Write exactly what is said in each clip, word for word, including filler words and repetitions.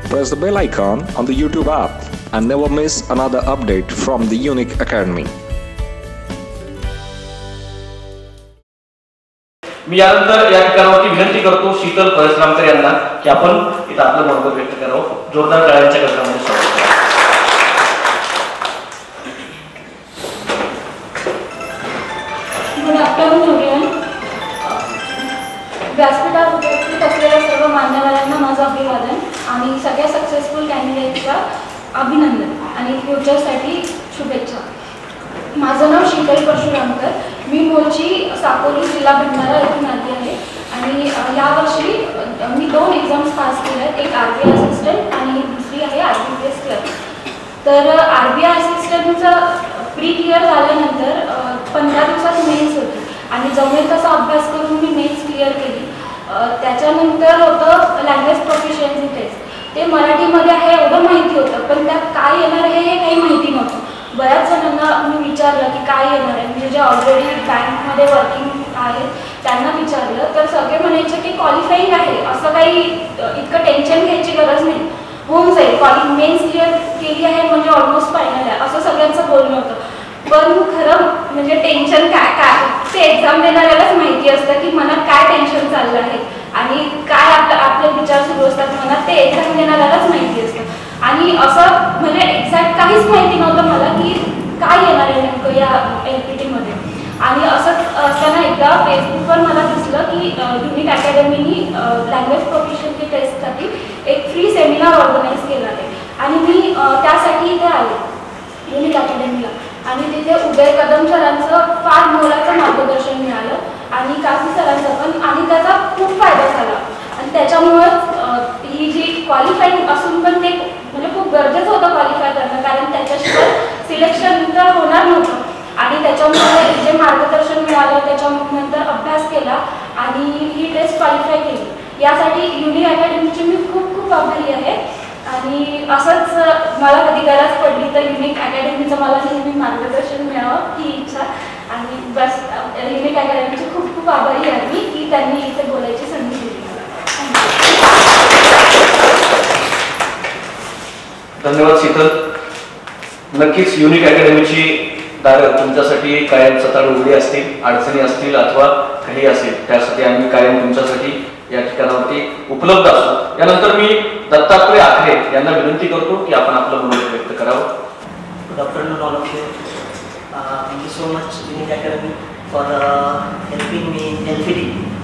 press the bell icon on the YouTube app and never miss another update from the Unique Academy. मी यानंतर या ठिकाणावरती विनंती करतो शीतल परशुरामकर यांना की आपण इथं आपलं मनोगत व्यक्त करावं. जोरदार टाळ्यांच्या गजरामध्ये स्वागत करा. Good afternoon everyone. व्यासपीठावर उपस्थित असलेल्या सर्व मान्यवरांना माझं अभिवादन आणि सगळ्या सक्सेसफुल कॅन्डिडेटचा अभिनंदन आणि फ्युचरसाठी शुभेच्छा. माझं नाव शीतल परशुरामकर. मी मूळची साकोली जिल्हा भंडारा येथून आली आहे आणि यावर्षी मी दोन एक्झाम्स पास केल्या आहेत. एक आर बी आय असिस्टंट आणि दुसरी आहे R B P S clerk. तर आर बी आय असिस्टंटचं प्री क्लिअर झाल्यानंतर पंधरा दिवसात मेन्स होती आणि जमेल तसा अभ्यास करून मी मेन्स क्लिअर केली. त्याच्यानंतर होतं लँग्वेज प्रोफिशियन्सी टेस्ट. ते मराठीमध्ये आहे एवढं माहिती होतं, पण त्यात काय येणार आहे हे काही माहिती नव्हतं. बऱ्याच जणांना मी विचारलं की काय येणार आहे, म्हणजे जे ऑलरेडी बँकमध्ये वर्किंग आहेत त्यांना विचारलं तर सगळे म्हणायचे की क्वालिफाईंग आहे, असं काही इतकं टेन्शन घ्यायची गरज नाही, होऊन जाईल, क्वालि मेन्स क्लिअर केली आहे म्हणजे ऑलमोस्ट फायनल आहे, असं सगळ्यांचं बोलणं होतं. पण खरं म्हणजे टेन्शन काय काय ते एक्झाम देणाऱ्यालाच माहिती असतं की मनात काय टेन्शन चाललं आहे आणि काय आपलं आपले विचार सुरू असतात मनात, ते एक्झाम देणाऱ्यालाच माहिती असतं. आणि असं म्हणजे एक्झॅक्ट काहीच माहिती नव्हतं मला की काय येणार आहे नेमकं या एल पी टीमध्ये. आणि असंच असताना एकदा फेसबुकवर मला दिसलं की युनिक अकॅडमीनी लँग्वेज प्रोफिशियन्सी टेस्टसाठी एक फ्री सेमिनार ऑर्गनाईज केला आहे आणि मी त्यासाठी इथे आले युनिक अकॅडमीला. आणि तिथे उदय कदम सरांचं फार मोलाचं मार्गदर्शन मिळालं आणि काफी सरांचं पण, आणि त्याचा खूप फायदा झाला. आणि त्याच्यामुळंच ही जी क्वालिफाईंग असून पण ते म्हणजे खूप गरजेचं होतं क्वालिफाय करणं, कारण त्याच्याशिवाय सिलेक्शन तर होणार नव्हतं. आणि त्याच्यामुळे जे मार्गदर्शन मिळालं त्याच्यानंतर अभ्यास केला आणि ही टेस्ट क्वालिफाय केली. यासाठी युनिक अकॅडमीची मी खूप खूप आभारी आहे. आणि असंच मला कधी गरज पडली तर युनिक अकॅडमीचं मला नेहमी मार्गदर्शन मिळावं ही इच्छा. आणि बस युनिक अकॅडमीची खूप खूप आभारी आहे मी की त्यांनी इथे बोलायची संधी दिली. धन्यवाद शीतल. नक्कीच युनिक अकॅडमीची दारं तुमच्यासाठी कायम सताळ उघडी असतील, अडचणी असतील अथवा काही असेल त्यासाठी आम्ही कायम तुमच्यासाठी या ठिकाणावरती उपलब्ध असतो. यानंतर मी दत्तात्रय आखरे यांना विनंती करतो की आपण आपलं मनोगत व्यक्त करावं. Good afternoon all of you. Thank you so much unique academy for helping me in L P T.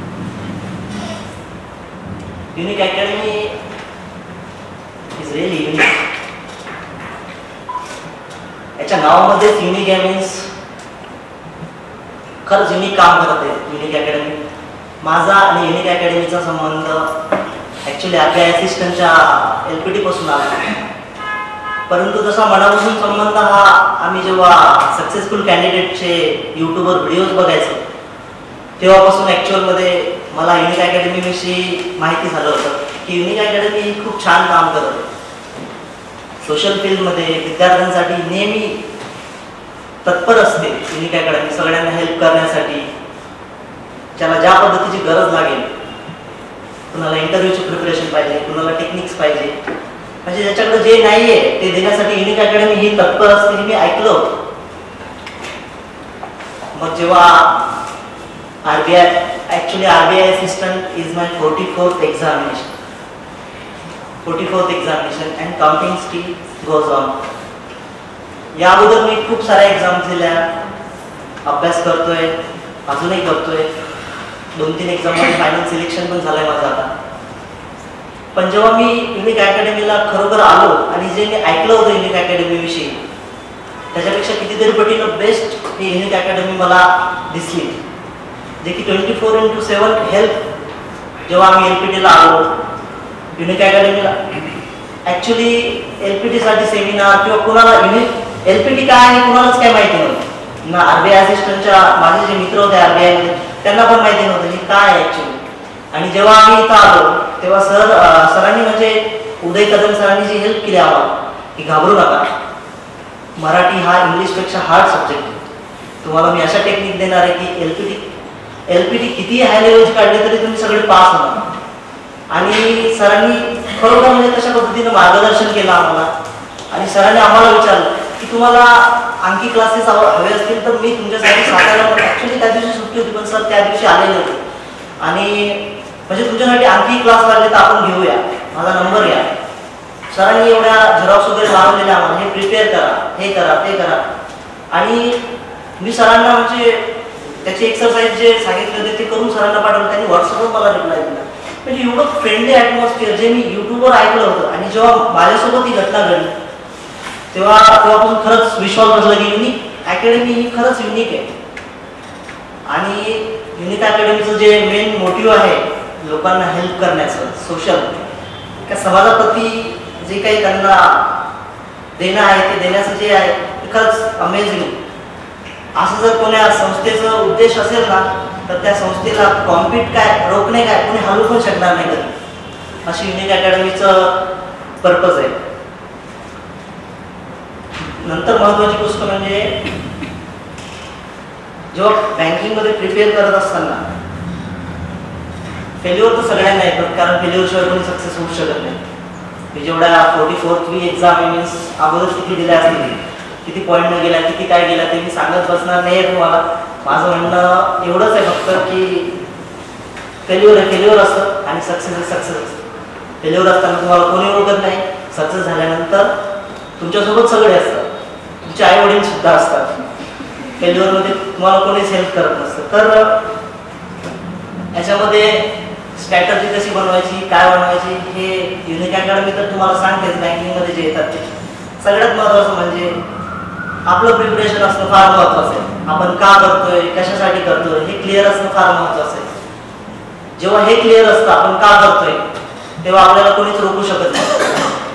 Unique academy is really unique. याच्या नावामध्येच युनिक आहे, मीन्स खरंच युनिक काम करत आहे युनिक अकॅडमी. माझा आणि युनिक अकॅडमीचा संबंध ॲक्च्युली आर बी आय असिस्टंटच्या एल पी टी पासून आला, परंतु तसा मनापासून संबंध हा आम्ही जेव्हा सक्सेसफुल कॅन्डिडेटचे यूट्यूबवर व्हिडिओज बघायचो तेव्हापासून ॲक्च्युअलमध्ये मला युनिक अकॅडमीविषयी माहिती झालं होतं की युनिक अकॅडमी खूप छान काम करत आहे. सोशल फील्डमध्ये विद्यार्थ्यांसाठी नेहमी तत्पर असते युनिक अकॅडमी, सगळ्यांना हेल्प करण्यासाठी. ज्याला ज्या पद्धतीची गरज लागेल, कुणाला इंटरव्ह्यूची प्रिपरेशन पाहिजे, कुणाला टेक्निक्स पाहिजे, म्हणजे ज्याच्याकडे जे नाही आहे ते देण्यासाठी युनिक अकॅडमी ही तत्पर असते हे मी ऐकलं होतं. मग जेव्हा R B I actually R B I assistant is my forty fourth examination forty fourth examination and counting still goes on. या अगोदर मी खूप साऱ्या एक्झाम्स दिल्या, अभ्यास करतोय, अजूनही करतोय. दोन तीन एक्झाममध्ये फायनल सिलेक्शन पण झालंय माझं आता. पण जेव्हा मी युनिक अकॅडमीला खरोखर आलो आणि जे मी ऐकलं होतं युनिक अकॅडमीविषयी त्याच्यापेक्षा कितीतरी पटीनं बेस्ट ही युनिक अकॅडमी मला दिसली, जे की twenty four into seven help. जेव्हा आम्ही एल पी टीला आलो युनिक अकॅडमीला, ॲक्च्युली एल पी टीसाठी सेमिनार किंवा कुणाला युनिक एल पी टी काय आहे कुणालाच काय माहिती नव्हतं ना. आर बी आय असिस्टंटच्या माझे जे मित्र होते आर बी आयमध्ये त्यांना पण माहिती नव्हतं की काय आहे ॲक्च्युली. आणि जेव्हा आम्ही इथं आलो तेव्हा सर सरांनी म्हणजे उदय कदम सरांनी जी हेल्प केली आम्हाला की घाबरू नका, मराठी हा इंग्लिशपेक्षा हार्ड सब्जेक्ट आहे, तुम्हाला मी अशा टेक्निक देणार आहे की L P T L P T किती हाय लेवलची काढली तरी तुम्ही सगळे पास होणार. आणि सरांनी खरोखर म्हणजे तशा पद्धतीनं मार्गदर्शन केलं आम्हाला. आणि सरांनी आम्हाला विचारलं की तुम्हाला आणखी क्लासेस हवे असतील तर मी तुमच्यासाठी साताऱ्याला, ॲक्च्युली त्या दिवशी सुट्टी होती पण सर त्या दिवशी आलेले होते. आणि म्हणजे तुमच्यासाठी आणखी क्लास लागले तर आपण घेऊया, माझा नंबर घ्या. सरांनी एवढ्या झेरॉक्स वगैरे लावलेल्या आम्हाला, हे प्रिपेअर करा, हे करा, ते करा. आणि मी सरांना म्हणजे त्याची एक्सरसाइज जे सांगितले होते ते करून सरांना पाठवलं. त्यांनी व्हॉट्सअपवर मला रिप्लाय दिला. म्हणजे एवढं फ्रेंडली ॲटमॉस्फिअर जे मी यूट्यूबवर ऐकलं होतं आणि जेव्हा माझ्यासोबत ही घटना घडली तेव्हा तेव्हापासून खरंच विश्वास बसला की युनिक अकॅडमी ही खरंच युनिक आहे. आणि युनिक अकॅडमीचं जे मेन मोटिव्ह आहे लोकांना हेल्प करण्याचं, सोशल, त्या समाजाप्रती जे काही त्यांना देणं आहे ते देण्याचं जे आहे ते खरंच अमेझिंग. असं जर कोण्या संस्थेचा उद्देश असेल ना तर त्या संस्थेला कॉम्पिट काय, रोखणे काय, कोणी हलवू पण शकणार नाही कधी, अशी युनिक अकॅडमीचं पर्पज आहे. नंतर महत्त्वाची गोष्ट म्हणजे जेव्हा बँकिंगमध्ये प्रिपेअर करत असताना फेल्युअर तर सगळ्यांना येतात, कारण फेल्युअरशिवाय कोणी सक्सेस होऊ शकत नाही. मी जेवढ्या फोर्टी फोर्थवी एक्झाम मीन्स अगोदर किती दिल्या असतील, किती पॉईंट न गेल्या, किती काय गेल्या ते मी सांगत बसणार नाही आहे तुम्हाला. माझं म्हणणं एवढंच आहे फक्त की फेल्युअर आहे फेल्युअर असतं आणि सक्सेस आहे सक्सेस असतं. फेल्युअर असताना तुम्हाला कोणी ओळखत नाही, सक्सेस झाल्यानंतर तुमच्यासोबत सगळे असतात, तुमचे आई वडील सुद्धा असतात. फेल्युअरमध्ये तुम्हाला कोणीच हेल्प करत नसतं. तर याच्यामध्ये स्ट्रॅटर्जी कशी बनवायची, काय बनवायची हे युनिक अकॅडमी तर तुम्हाला सांगतेच. बँकिंगमध्ये जे येतात ते सगळ्यात महत्त्वाचं म्हणजे आपलं प्रिपरेशन असणं फार महत्त्वाचं आहे. आपण का करतोय, कशासाठी करतोय हे क्लिअर असणं फार महत्त्वाचं आहे. जेव्हा हे क्लिअर असतं आपण का करतोय तेव्हा आपल्याला कोणीच रोखू शकत नाही.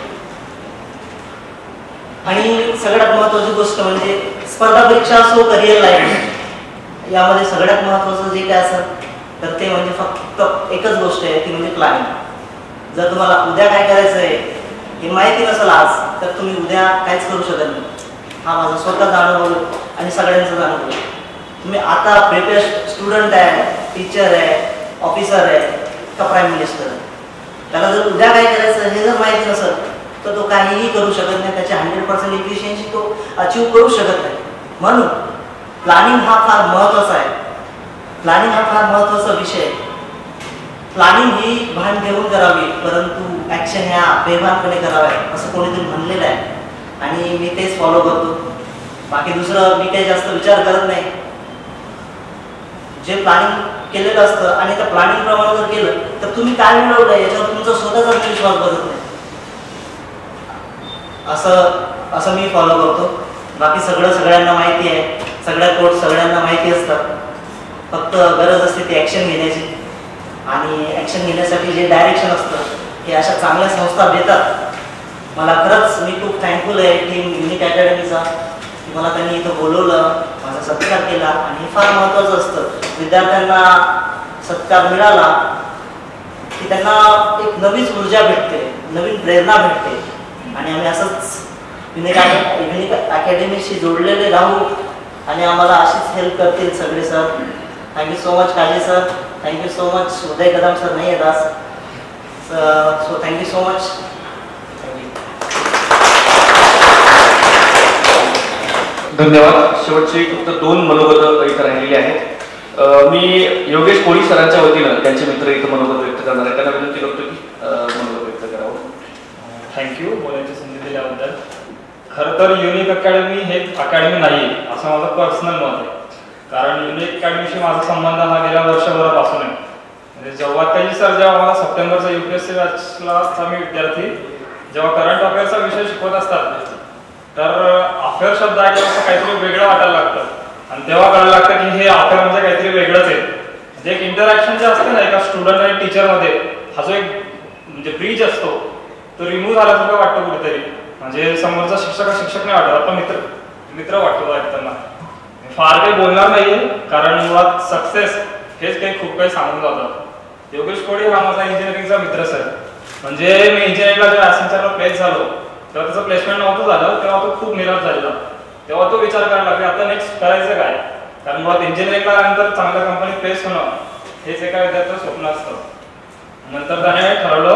आणि सगळ्यात महत्त्वाची गोष्ट म्हणजे स्पर्धा परीक्षा असो, करिअर लाईफ, यामध्ये सगळ्यात महत्त्वाचं जे काय असेल तर ते म्हणजे फक्त एकच गोष्ट आहे, ती म्हणजे प्लॅनिंग. जर तुम्हाला उद्या काय करायचं आहे हे माहिती नसेल आज तर तुम्ही उद्या काहीच करू शकत नाही. हा माझा स्वतःचा अनुभव आणि सगळ्यांचाच अनुभव. तुम्ही आता प्रिपेअर स्टुडंट आहे, टीचर आहे, ऑफिसर आहे का प्राईम मिनिस्टर आहे, त्याला जर उद्या काय करायचं हे जर माहिती नसेल तर तो काहीही करू शकत नाही. त्याची हंड्रेड पर्सेंट इफिशियन्सी तो अचीव करू शकत नाही. म्हणून प्लॅनिंग हा फार महत्त्वाचा आहे. प्लॅनिंग हा फार महत्त्वाचा विषय आहे. प्लॅनिंग ही भान ठेवून करावी, परंतु ॲक्शन ह्या बेभानपणे कराव्या असं कोणीतरी म्हणलेलं आहे आणि मी तेच फॉलो करतो. बाकी दुसरं मी काही जास्त विचार करत नाही. जे प्लॅनिंग केलेलं असतं आणि त्या प्लॅनिंग प्रमाणे जर केलं तर तुम्ही काय मिळवलं याच्यावर तुमचा स्वतःचा विश्वास बसत नाही. असं असं मी फॉलो करतो. बाकी सगळं सगळ्यांना माहिती आहे, सगळ्या कोर्स सगळ्यांना माहिती असतात. फक्त गरज असते ती ॲक्शन घेण्याची आणि ॲक्शन घेण्यासाठी जे डायरेक्शन असतं हे अशा चांगल्या संस्था देतात. मला खरंच मी खूप थँकफुल आहे टीम युनिक अकॅडमीचा की मला त्यांनी इथं बोलवलं, माझा सत्कार केला. आणि हे फार महत्त्वाचं असतं. विद्यार्थ्यांना सत्कार मिळाला की त्यांना एक नवीच ऊर्जा भेटते, नवीन प्रेरणा भेटते आणि आम्ही असंच युनिक युनिक अकॅडमीशी जोडलेले राहू आणि आम्हाला अशीच हेल्प करतील सगळे sir. Thank you so much Kale sir, thank you so much Uday Kadam sir नाही आहेत आज, सो थँक्यू सो मच. धन्यवाद. शेवटची फक्त दोन मनोगत इथं राहिलेली आहेत. मी योगेश कोळी सरांच्या वतीनं त्यांचे मित्र इथं मनोगत व्यक्त करणार आहे. त्यांना विनंती करतो की मनोगत व्यक्त करावं. थँक्यू बोलायची संधी दिल्याबद्दल. खरं तर युनिक अकॅडमी हे अकॅडमी नाही असं माझं पर्सनल मत आहे. कारण युनिक अकॅडमीशी माझा संबंध हा गेल्या वर्षभरापासून आहे. म्हणजे जेव्हा त्याची सर जेव्हा मला सप्टेंबरचा यू पी एस सी बॅचला मी विद्यार्थी जेव्हा करंट अफेअर्सचा विषय शिकवत असतात तर अफेअर शब्द ऐकल्यावर असं काहीतरी वेगळं वाटायला लागतं आणि तेव्हा कळायला लागतं की हे अफेअर म्हणजे काहीतरी वेगळंच आहे. म्हणजे एक इंटरॅक्शन जे असते ना एका स्टुडंट आणि टीचरमध्ये, हा जो एक म्हणजे ब्रिज असतो तो रिमूव्ह झाल्यासारखं वाटतं कुठेतरी. म्हणजे समोरचा शिक्षक शिक्षक नाही वाटत, आपण मित्र मित्र वाटतो ऐकताना. फार काही बोलणार नाहीये कारण मुळात सक्सेस हेच काही खूप काही सांगून जातात. योगेश कोळी हा माझा इंजिनिअरिंगचा मित्र सर. म्हणजे मी इंजिनिअरिंगला जेव्हा ॲसेंचरला प्लेस झालो तेव्हा त्याचं प्लेसमेंट नव्हतं झालं, तेव्हा तो खूप निराश झालेला. तेव्हा तो विचार करायला लागला आता नेक्स्ट करायचं काय, कारण मुळात इंजिनिअरिंगला नंतर चांगल्या कंपनीत प्लेस होणं हेच एका विद्यार्थ्याचं स्वप्न असतं. नंतर त्याने ठरवलं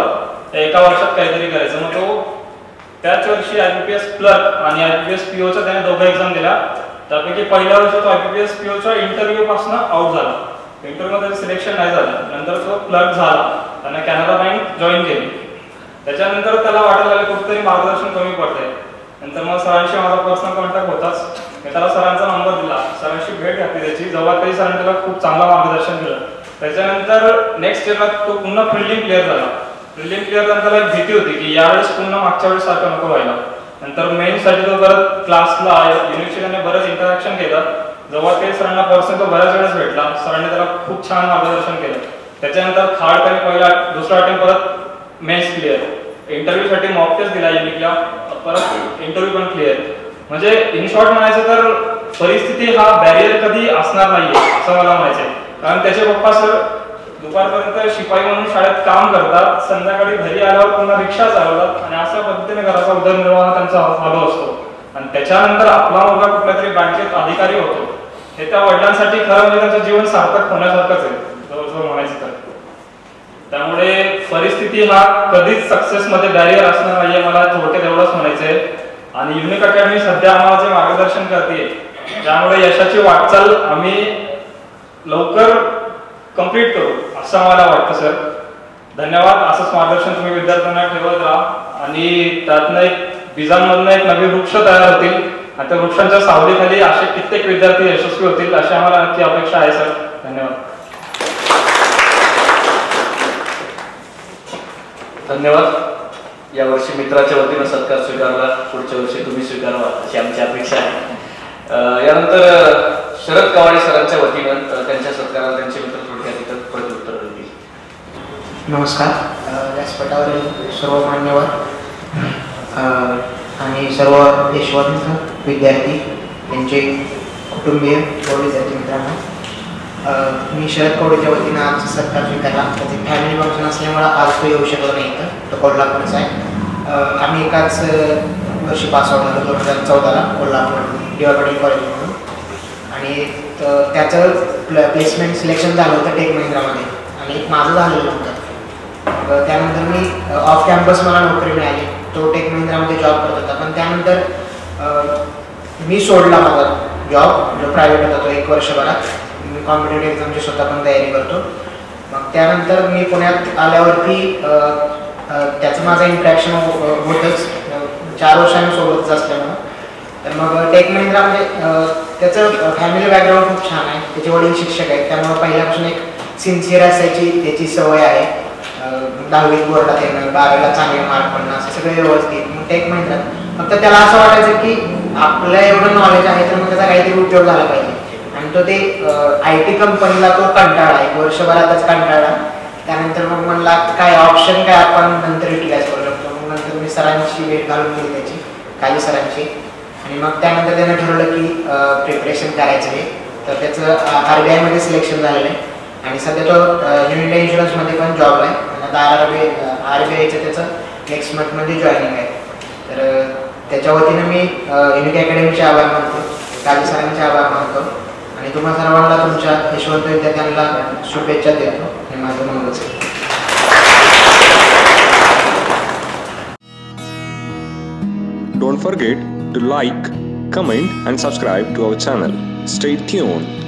एका वर्षात काहीतरी करायचं. मग तो त्याच वर्षी I B P S clerk आणि आय बी पी एस पीओचा त्याने दोघं एक्झाम दिला. त्यापैकी पहिल्या वर्षी तो आय बी पी एस पीओच्या इंटरव्ह्यू पासून आउट झाला. इंटरव्ह्यू मध्ये सिलेक्शन नाही झालं. नंतर तो क्लर्क झाला. त्याने कॅनरा बँक जॉईन केली. त्याच्यानंतर त्याला वाटायला लागलं कुठेतरी मार्गदर्शन कमी पडतंय. नंतर मग सरांशी माझा पर्सनल कॉन्टॅक्ट होताच. मी त्याला सरांचा नंबर दिला. सरांशी भेट घातली त्याची. जेव्हा काही सरांनी त्याला खूप चांगलं मार्गदर्शन केलं. त्याच्यानंतर नेक्स्ट इयरला तो पुन्हा फिल्डिंग प्लेअर झाला. फिल्डिंग प्लेअर त्याला एक भीती होती की यावेळेस पुन्हा मागच्या वेळेस सारखं नको व्हायला. नंतर मेन्ससाठी तो परत क्लासला युनिकशी त्याने बरंच इंटरॅक्शन केलं. जेव्हा काही सरांना पर्सनल तो बऱ्याच वेळेस भेटला. सरांनी त्याला खूप छान मार्गदर्शन केलं. त्याच्यानंतर खाड त्याने पहिला दुसरा अटेम्प्ट परत मेन्स क्लिअर. इंटरव्ह्यूसाठी मॉक टेस्ट दिला युनिकला. परत इंटरव्ह्यू पण क्लिअर. म्हणजे इन शॉर्ट म्हणायचं तर परिस्थिती हा बॅरियर कधी असणार नाहीये असं मला म्हणायचंय. कारण त्याचे पप्पा सर दुपारपर्यंत शिपाई म्हणून शाळेत काम करतात. संध्याकाळी घरी आल्यावर पुन्हा रिक्षा चालवतात आणि अशा पद्धतीने घराचा उदरनिर्वाह त्यांचा चालू असतो. आणि त्याच्यानंतर आपला मुलगा कुठल्या तरी बँकेत अधिकारी होतो. हे त्या वडिलांसाठी खरं म्हणजे त्यांचं जीवन सार्थक होण्यासारखंच आहे जवळजवळ म्हणायचं तर. त्यामुळे परिस्थिती हा कधीच सक्सेस मध्ये बॅरियर असणार नाहीये मला थोडक्यात एवढंच म्हणायचंय. आणि युनिक अकॅडमी सध्या आम्हाला जे मार्गदर्शन करते त्यामुळे यशाची वाटचाल आम्ही लवकर कंप्लीट करू असं मला वाटतं सर. धन्यवाद. असंच मार्गदर्शन तुम्ही विद्यार्थ्यांना ठेवत राहा आणि त्यातनं एक बीजांमधून एक नवीन वृक्ष तयार होतील आणि त्या वृक्षांच्या सावलीखाली असे कित्येक विद्यार्थी यशस्वी होतील अशी आम्हाला नक्की अपेक्षा आहे सर. धन्यवाद. धन्यवाद. यावर्षी मित्राच्या वतीनं सत्कार स्वीकारला. पुढच्या वर्षी तुम्ही स्वीकारावा अशी आमची अपेक्षा आहे. यानंतर शरद कवाडे सरांच्या वतीनं त्यांच्या सत्काराला त्यांचे मित्र थोडक्यात इथं प्रत्युत्तर देतील. नमस्कार. व्यासपीठावरील सर्व मान्यवर आणि सर्व यशवंत विद्यार्थी त्यांचे कुटुंबीय व विद्यार्थी मित्रांनो, मी शरद कवडेच्या वतीनं आज सत्कार स्वीकारला. त्याचे फॅमिली फंक्शन असल्यामुळं आज तो येऊ शकलो नाही. तर तो कोल्हापूरचा आहे. आम्ही एकाच वर्षी पास आउट झालो दोन हजार चौदाला Kolhapur D Y Patil college म्हणून. आणि त्याचं प्ल प्लेसमेंट सिलेक्शन झालं होतं टेक महिंद्रामध्ये आणि माझं झालेलं नव्हतं. त्यानंतर मी ऑफ कॅम्पस मला नोकरी मिळाली. तो टेक महिंद्रामध्ये जॉब करत होता. पण त्यानंतर मी सोडला माझा जॉब जो प्रायव्हेट होता तो एक वर्षभरात. मी कॉम्पिटेटिव्ह एक्झामची स्वतः पण तयारी करतो. मग त्यानंतर मी पुण्यात आल्यावरती त्याचं माझं इंट्रॅक्शन होतंच चार वर्षांसोबतच असल्यामुळं. तर मग टेक महिंद्रामध्ये त्याचं फॅमिली बॅकग्राऊंड खूप छान आहे. त्याचे वडील शिक्षक आहेत त्यामुळं पहिल्यापासून एक सिन्सिअर असायची त्याची सवय आहे. दहावीत बोर्डात येणं, बारावीला चांगले मार्क पडणं असं सगळे व्यवस्थित. मग टेक महिंद्रात फक्त त्याला असं वाटायचं की आपलं एवढं नॉलेज आहे तर मग त्याचा काहीतरी उपयोग झाला पाहिजे. आणि तो ते आय टी कंपनीला तो कंटाळा एक वर्षभरातच कंटाळा. त्यानंतर मग म्हणला काय ऑप्शन काय आपण नंतर युटिलाइज करू शकतो. मग नंतर मी सरांची भेट घालून गेली त्याची काही सरांची. आणि मग त्यानंतर त्यानं ठरवलं की प्रिपरेशन करायचं आहे. तर त्याचं आर बी आयमध्ये सिलेक्शन झालेलं आहे आणि सध्या तो न्यू इंडिया इन्शुरन्समध्ये पण जॉब आहे. आता आर बी आर बी आयचं त्याचं नेक्स्ट मंथमध्ये जॉईनिंग आहे. तर त्याच्या वतीनं मी युनिक अकॅडमीचे आभार मानतो, काजी सरांचे आभार मानतो आणि तुम्हा सर्वांना तुमच्या यशवंत विद्यार्थ्यांना शुभेच्छा देतो. हे माझं मनोगत आहे. Don't forget to like, comment and subscribe to our channel. Stay tuned.